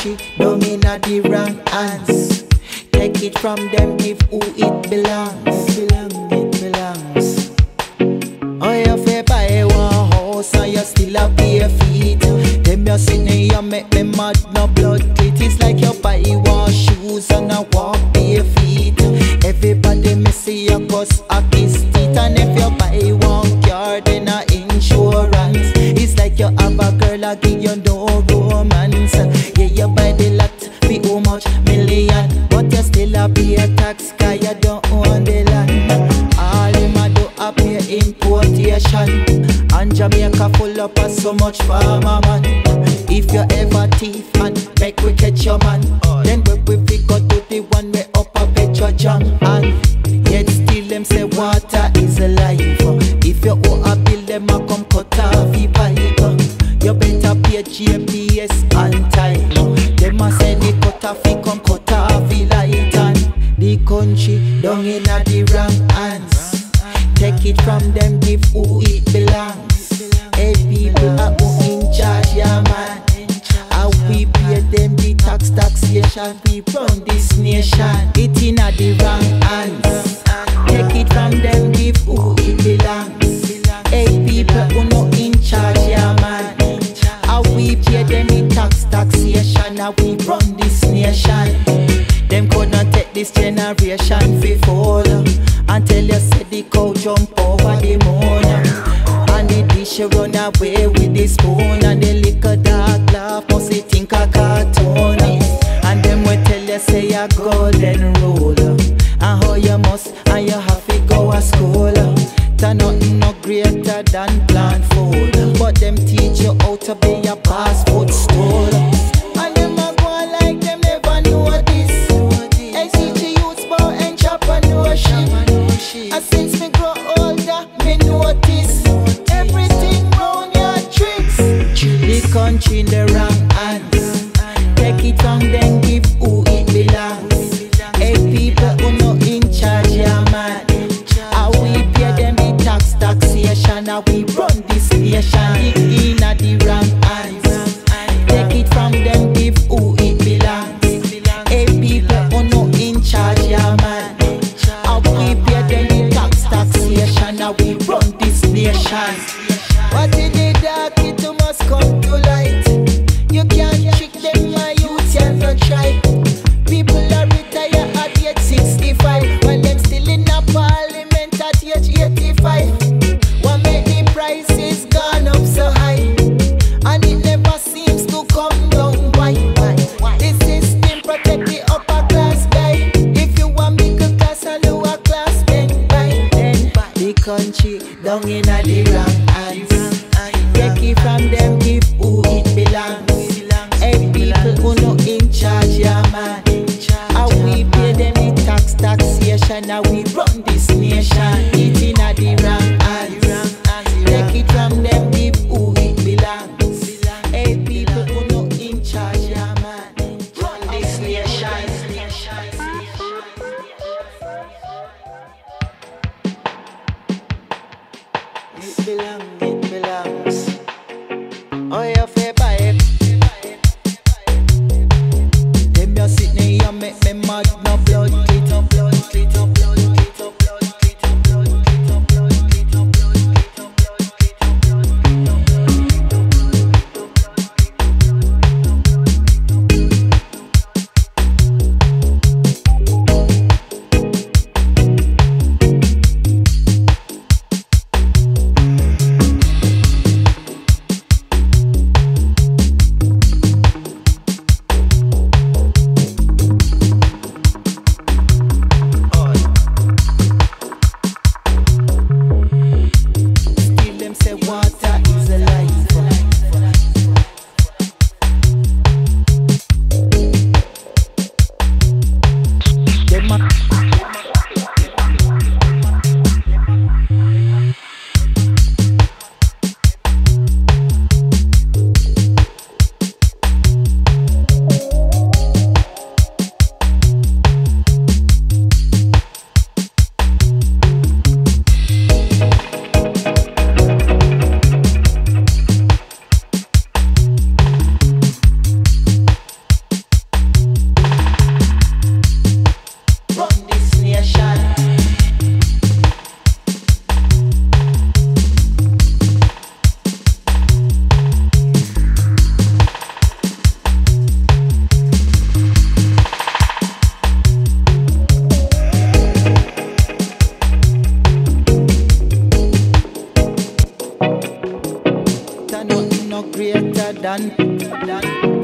country down in a the wrong hands. Take it from them, give who it belongs. It belongs. Oh, you fi buy one house and you still have bare feet. Them you sitting here make me mad, no blood clit. It's like you buy one shoes and I walk bare feet. Everybody me see you cause a kiss teeth. And if you buy one car then a insurance. It's like you have a girl a give you no romance. Yeah, you buy the lot for how much million, but you still a pay a tax cause you don't own the land. All them a do a pay importation, and Jamaica full up of so much farmer man. If you ever thief and make we catch your man, then we go to the one way up a petro jam. And yet still them say water is alive. If you owe a bill them a come cut off the pipe. You better pay GPS on time. Them a say the cut off it come cut off the light. And the country down in a the wrong hands. Take it from them, give who it belongs. Hey people are who in charge, yeah man. And we pay them the taxation. We run this nation. It in a the wrong hands. Take it from them, give who it belongs. Hey people who no in charge, yeah man. And we pay them the taxation. And we run this nation. Them could not take this generation fi fall until you said the cow jump over the moon. And the dish run away with the spoon. And the little dog laugh must he think a cartoon. And them will tell you say a golden rule, and how you must and you have to go to school. There's nothing no greater than plant food, but them teach you how to be a passport store. And them a go like them never know this. SCG youth bow and entrepreneurship. And since me grow older, me notice everything round your tricks. The country in the wrong hands. Take it from them, give who it belongs. Hey people who no in charge, yeah man. And we pay them the taxation. And we run this nation. In a the wrong hands. Take it from them, give who it belongs. Hey people who no in charge, yeah man. And we pay them the taxation. And we run this nation. What in the dark it must come to light. You can't trick them, my youth, and not try. People are retired at age 65, while them still in a parliament at age 85. What make the prices gone up so high? done.